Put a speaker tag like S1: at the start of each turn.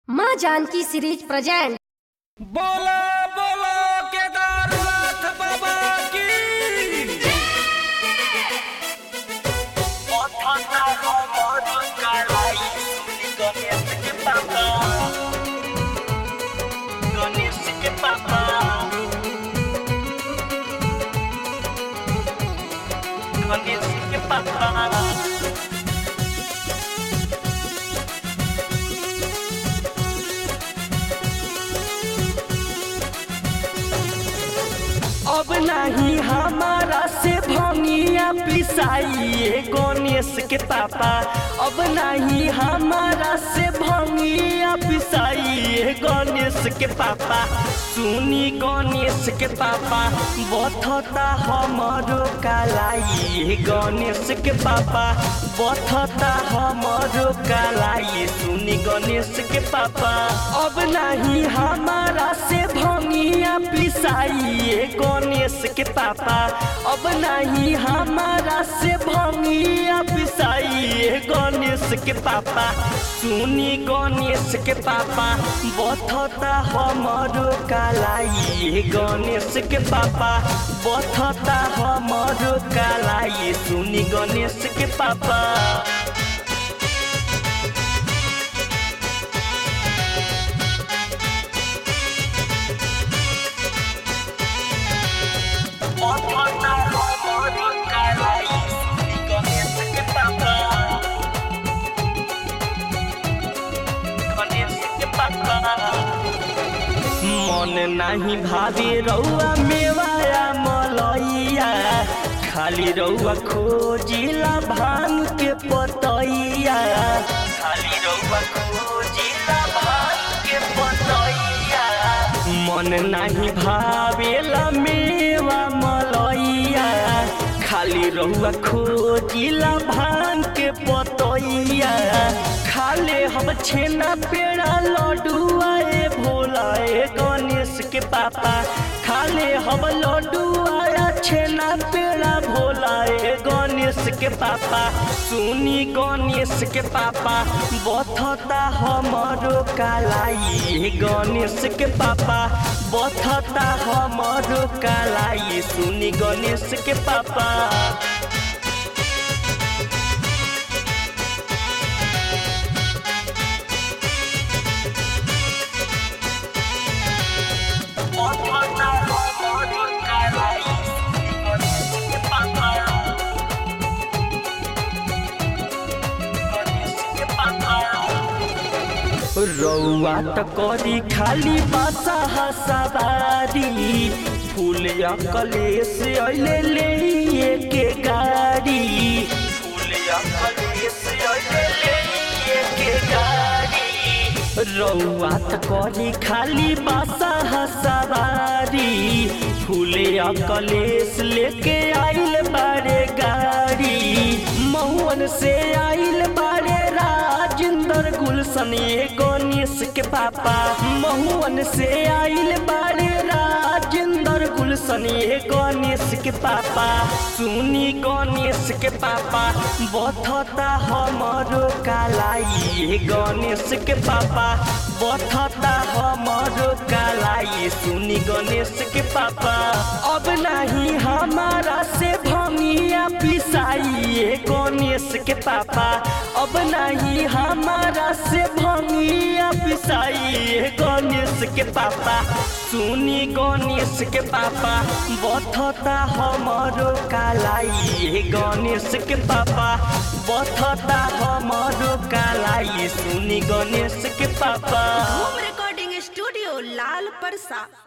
S1: माँ Janaki series present.
S2: बोलो बोलो केदारनाथ बाबा की। गणेश के पापा गणेश के पापा अब नहीं हमारा से भंगिया पिसाइए गणेश के पापा। अब नहीं हमारा से भंगिया पिसाइए गणेश के पापा। सुनी गणेश के पापा बथता हमारो कालाई गणेश के पापा। बथता हमारो कालाई सुनी गणेश के पापा। अब नहीं हमारा से भंगिया पिसाइए गणेश के पापा। अब नहीं हमारा से भंगिया पिसाइए गणेश के पापा। सुनी गणेश के पापा बथता हमारो कालाई गणेश के पापा। बथता हमारो कालाई सुनी गणेश के पापा। मन नहीं भाभी रउआ मेवाया मलैया। खाली रउआ खोजिला भांग के पतैया। खाली रउआ खोजिला भांग के पतैया। मन नहीं भावेला मेवा मलैया। खाली रउआ खोजिला भांग के पतैया। खाले हम छेना पेड़ा लड्डुआ ए भोला ए गणेश के पापा। खाले हम लड्डुआ छेना पेड़ा भोला ए गणेश के पापा। सुनी गणेश के पापा बथता हमारो कालाई गणेश के पापा। बथता हमारो कालाई सुनी गणेश के पापा। रउआ त करी खाली बासा हसवारी। फूल कलेश अइले ले के गाड़ी। फूल कलेश अइले ले के गाड़ी। रउआ त करी खाली बासा हसवारी। फूल कलेश लेके आइल बारे गाड़ी। महुअन से आइल बारे राजेंद्र गुलशन ये गणेश के पापा। महुअन से आइल बारे राजेंद्र गुलशन ये गणेश के पापा। सुनी गणेश के पापा बथता हमारो कालाई गणेश के पापा। बथता हमारो कालाई सुनी गणेश के पापा। अब नहीं हमारा से भंगिया पिसाइए गणेश के पापा। अब नहीं हमारा से भंगिया पिसाइए गणेश के पापा। सुनी गणेश के पापा बथता हमारो कालाई गणेश के पापा। बथता हमारो कालाई सुनी गणेश के पापा।
S1: होम रिकॉर्डिंग स्टूडियो लाल परसा।